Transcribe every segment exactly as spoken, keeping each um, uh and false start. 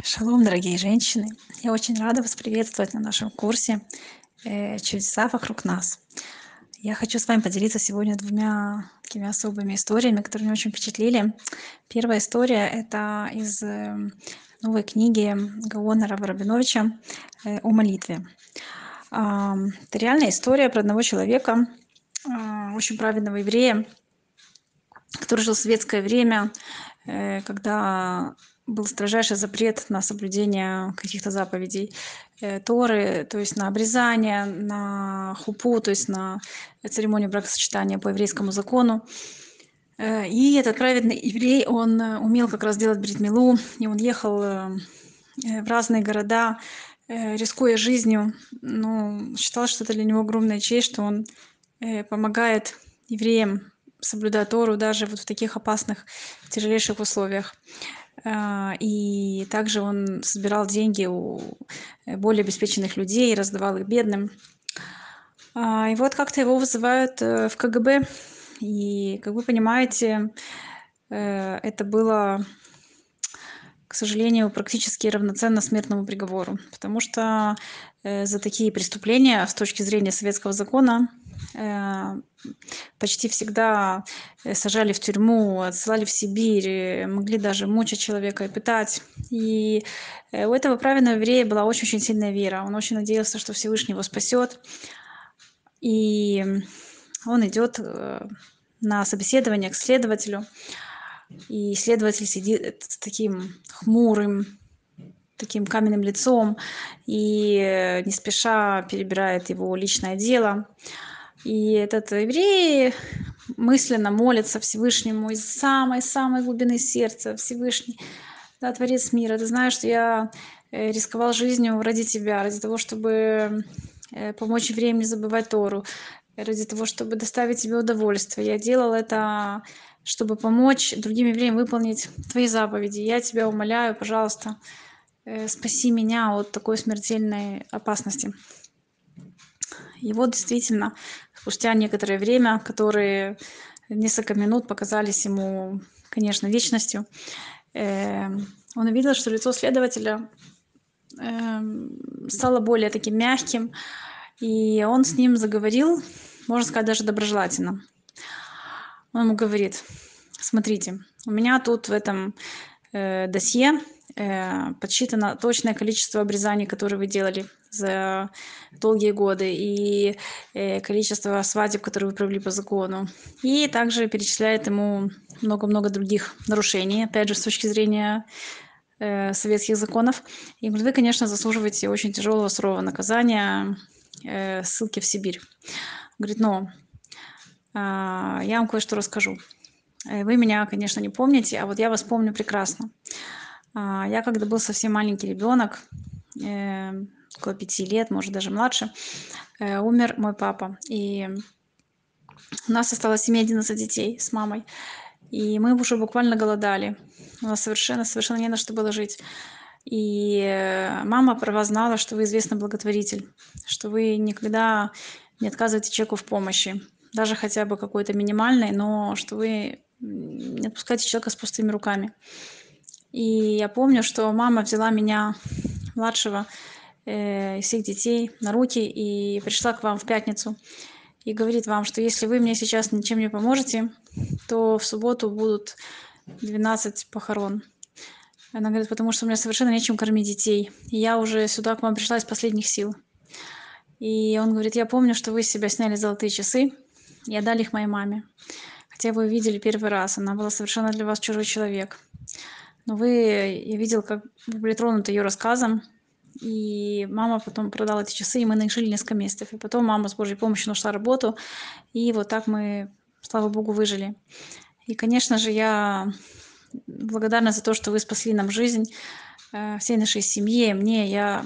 Шалом, дорогие женщины! Я очень рада вас приветствовать на нашем курсе э, «Чудеса вокруг нас». Я хочу с вами поделиться сегодня двумя такими особыми историями, которые меня очень впечатлили. Первая история — это из э, новой книги Гаона Рава Рабиновича э, о молитве. А, Это реальная история про одного человека, а, очень праведного еврея, который жил в советское время, э, когда был строжайший запрет на соблюдение каких-то заповедей э, Торы, то есть на обрезание, на хупу, то есть на церемонию бракосочетания по еврейскому закону. Э, И этот праведный еврей, он э, умел как раз делать брит милу, и он ехал э, э, в разные города, э, рискуя жизнью. Но считал, что это для него огромная честь, что он э, помогает евреям соблюдать Тору даже вот в таких опасных, тяжелейших условиях. А, И также он собирал деньги у э, более обеспеченных людей и раздавал их бедным. А, И вот как-то его вызывают э, в ка гэ бэ. И, как вы понимаете, э, это было, к сожалению, практически равноценно смертному приговору, потому что э, за такие преступления с точки зрения советского закона э, почти всегда э, сажали в тюрьму, отсылали в Сибирь, э, могли даже мучить человека и пытать. И э, у этого праведного еврея была очень-очень сильная вера. Он очень надеялся, что Всевышний его спасет. И он идет э, на собеседование к следователю. И следователь сидит с таким хмурым, таким каменным лицом и э, не спеша перебирает его личное дело. И этот еврей мысленно молится Всевышнему из самой-самой глубины сердца: Всевышний, да, Творец мира, ты знаешь, что я э, рисковал жизнью ради тебя, ради того, чтобы э, помочь евреям не забывать Тору, ради того, чтобы доставить тебе удовольствие. Я делал это, чтобы помочь другим евреям выполнить твои заповеди. Я тебя умоляю, пожалуйста, э, спаси меня от такой смертельной опасности. И вот действительно, спустя некоторое время, которые несколько минут показались ему, конечно, вечностью, э, он увидел, что лицо следователя э, стало более таким мягким, и он с ним заговорил, можно сказать, даже доброжелательно. Он ему говорит: смотрите, у меня тут в этом э, досье э, подсчитано точное количество обрезаний, которые вы делали за долгие годы, и э, количество свадеб, которые вы провели по закону. И также перечисляет ему много-много других нарушений, опять же, с точки зрения э, советских законов. И говорит: вы, конечно, заслуживаете очень тяжелого сурового наказания, э, ссылки в Сибирь. Говорит: но а, я вам кое-что расскажу. Э, Вы меня, конечно, не помните, а вот я вас помню прекрасно. А, Я когда был совсем маленький ребенок, э, около пяти лет, может даже младше, э, умер мой папа. И у нас осталось в семье одиннадцать детей с мамой. И мы уже буквально голодали. У нас совершенно, совершенно не на что было жить. И э, мама про вас знала, что вы известный благотворитель, что вы никогда не отказываете человеку в помощи, даже хотя бы какой-то минимальной, но что вы м, не отпускаете человека с пустыми руками. И я помню, что мама взяла меня, младшего, э, из всех детей, на руки и пришла к вам в пятницу и говорит вам, что если вы мне сейчас ничем не поможете, то в субботу будут двенадцать похорон. Она говорит: потому что у меня совершенно нечем кормить детей. И я уже сюда к вам пришла из последних сил. И он говорит: я помню, что вы с себя сняли золотые часы и отдали их моей маме. Хотя вы видели первый раз, она была совершенно для вас чужой человек. Но вы, я видел, как вы были тронуты ее рассказом. И мама потом продала эти часы, и мы на них жили несколько месяцев. И потом мама с Божьей помощью нашла работу. И вот так мы, слава Богу, выжили. И, конечно же, я благодарна за то, что вы спасли нам жизнь, э, всей нашей семье, мне. Я,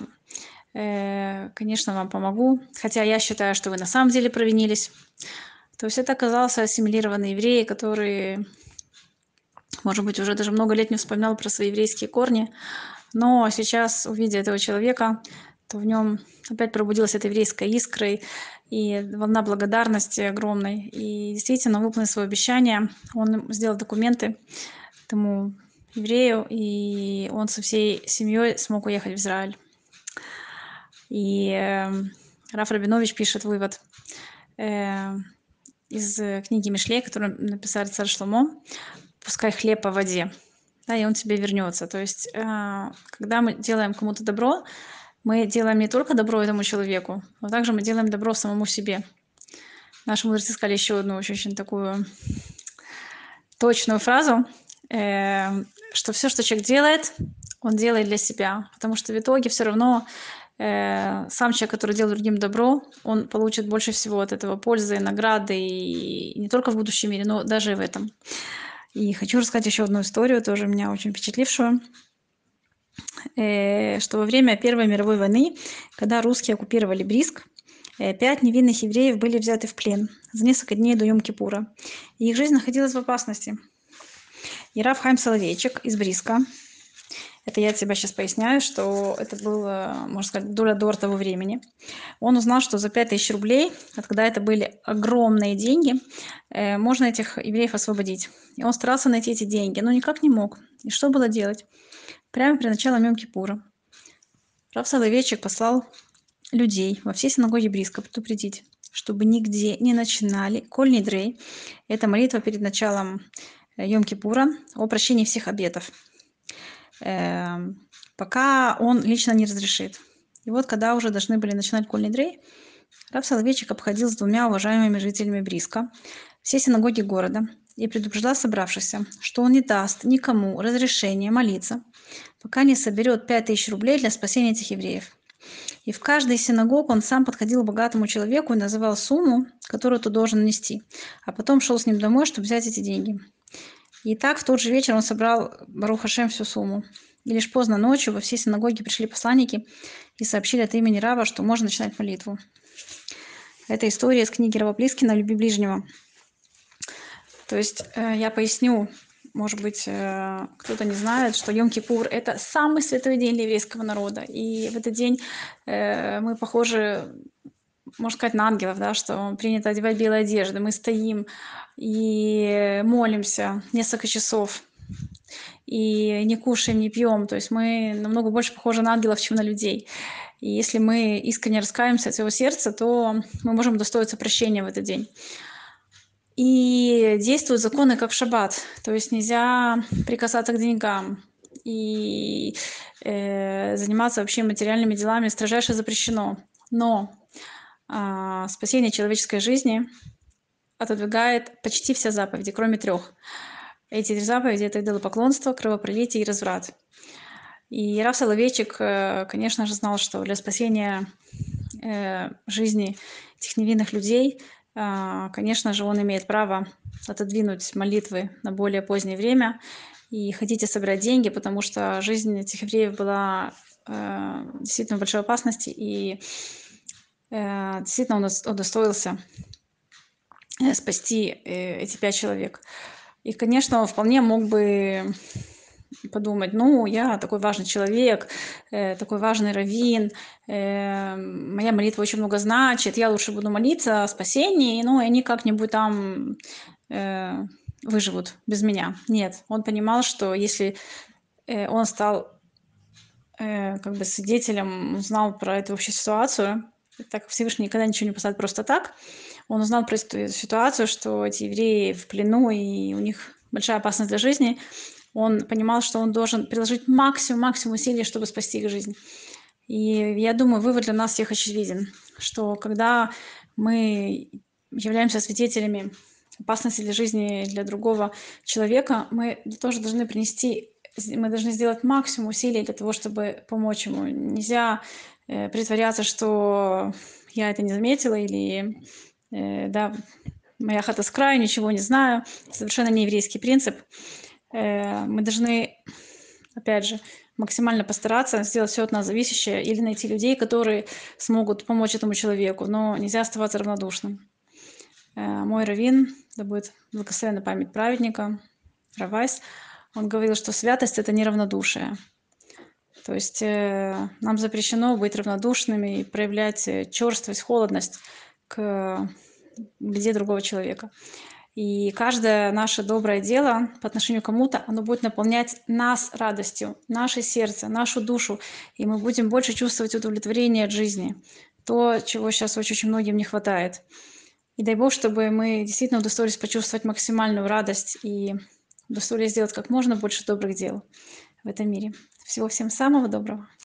э, конечно, вам помогу. Хотя я считаю, что вы на самом деле провинились. То есть это оказался ассимилированный еврей, который, может быть, уже даже много лет не вспоминал про свои еврейские корни. Но сейчас, увидя этого человека, то в нем опять пробудилась эта еврейская искра и волна благодарности огромной. И действительно, он выполнил свое обещание. Он сделал документы этому еврею, и он со всей семьей смог уехать в Израиль. И э, Раф Рабинович пишет вывод э, из книги Мишлей, которую написал царь Шломо: «Пускай хлеб по воде, да, и он тебе вернется». То есть, э, когда мы делаем кому-то добро, мы делаем не только добро этому человеку, но также мы делаем добро самому себе. Наши мудрецы сказали еще одну очень, очень такую точную фразу, э, что все, что человек делает, он делает для себя, потому что в итоге все равно э, сам человек, который делает другим добро, он получит больше всего от этого пользы, награды, и не только в будущем мире, но даже и в этом. И хочу рассказать еще одну историю, тоже меня очень впечатлившую, э, что во время Первой мировой войны, когда русские оккупировали Бриск, э, пять невинных евреев были взяты в плен за несколько дней до Йом-Кипура, и их жизнь находилась в опасности. И Рав Хаим Соловейчик из Бриска, это я тебе сейчас поясняю, что это было, можно сказать, доля дор того времени, он узнал, что за пять тысяч рублей, когда это были огромные деньги, э, можно этих евреев освободить. И он старался найти эти деньги, но никак не мог. И что было делать? Прямо при начале Йом-Кипура Рав Соловейчик послал людей во все синагоги Бриска предупредить, чтобы нигде не начинали коль нидрей. Это молитва перед началом Йом-Кипура о прощении всех обетов, э, пока он лично не разрешит. И вот когда уже должны были начинать коль нидрей, Рав Соловейчик обходил с двумя уважаемыми жителями Бриска все синагоги города и предупреждал собравшихся, что он не даст никому разрешения молиться, пока не соберет пять тысяч рублей для спасения этих евреев. И в каждой из синагог он сам подходил к богатому человеку и называл сумму, которую тот должен нести, а потом шел с ним домой, чтобы взять эти деньги. И так в тот же вечер он собрал, Барух Хашем, всю сумму. И лишь поздно ночью во все синагоги пришли посланники и сообщили от имени Рава, что можно начинать молитву. Это история из книги Рава Плискина «Люби ближнего». То есть э, я поясню, может быть, э, кто-то не знает, что Йом-Кипур – это самый святой день для еврейского народа. И в этот день э, мы похожи, можно сказать, на ангелов, да, что принято одевать белые одежды. Мы стоим и молимся несколько часов, и не кушаем, не пьем. То есть мы намного больше похожи на ангелов, чем на людей. И если мы искренне раскаемся от своего сердца, то мы можем удостоиться прощения в этот день. И действуют законы, как в шаббат. То есть нельзя прикасаться к деньгам. И э, заниматься вообще материальными делами строжайше запрещено. Но э, спасение человеческой жизни отодвигает почти все заповеди, кроме трех. Эти три заповеди – это идолопоклонство, кровопролитие и разврат. И Рав Соловейчик, конечно же, знал, что для спасения э, жизни этих невинных людей, э, конечно же, он имеет право отодвинуть молитвы на более позднее время и хотите собирать деньги, потому что жизнь этих евреев была э, действительно в большой опасности, и э, действительно он удостоился спасти э, эти пять человек. И, конечно, он вполне мог бы подумать: ну, я такой важный человек, э, такой важный раввин, э, моя молитва очень много значит, я лучше буду молиться о спасении, ну, и они как-нибудь там э, выживут без меня. Нет, он понимал, что если э, он стал э, как бы свидетелем, узнал про эту вообще ситуацию, так Всевышний никогда ничего не посылает просто так, он узнал про эту ситуацию, что эти евреи в плену, и у них большая опасность для жизни. Он понимал, что он должен приложить максимум, максимум усилий, чтобы спасти их жизнь. И я думаю, вывод для нас всех очевиден, что когда мы являемся свидетелями опасности для жизни для другого человека, мы тоже должны принести, мы должны сделать максимум усилий для того, чтобы помочь ему. Нельзя э, притворяться, что я это не заметила, или э, да, моя хата с краю, ничего не знаю. Совершенно не еврейский принцип. Э, мы должны, опять же, максимально постараться сделать все от нас зависящее или найти людей, которые смогут помочь этому человеку, но нельзя оставаться равнодушным. Мой раввин, да будет благословенна память праведника, Равайс, он говорил, что святость – это неравнодушие. То есть э, нам запрещено быть равнодушными и проявлять черствость, холодность к беде другого человека. И каждое наше доброе дело по отношению к кому-то, оно будет наполнять нас радостью, наше сердце, нашу душу, и мы будем больше чувствовать удовлетворение от жизни. То, чего сейчас очень-очень многим не хватает. И дай Бог, чтобы мы действительно удостоились почувствовать максимальную радость и удостоились сделать как можно больше добрых дел в этом мире. Всего всем самого доброго.